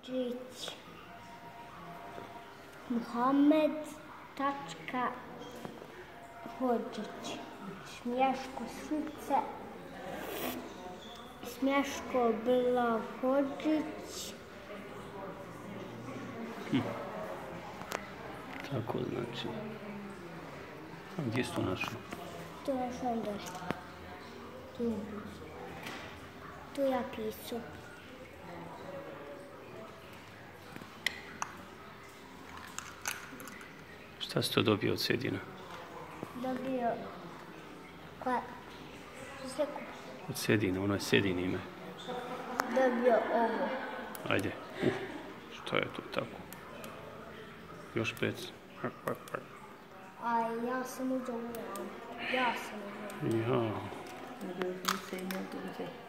Hodžić. Muhamed.Hodžić. Smješko Slice. Smješko Bila Hodžić. Tako znači. A gdje si to našao? Tu je šondor. Tu ja pisao. Šta si to dobio od Sedina? Dobio... Koja? Od Sedina, ono je Sedin ime. Dobio ovo. Ajde. Što je to tako? Još 5. A ja sam uzeo ovo. Ja sam uzeo. Ja. Ne,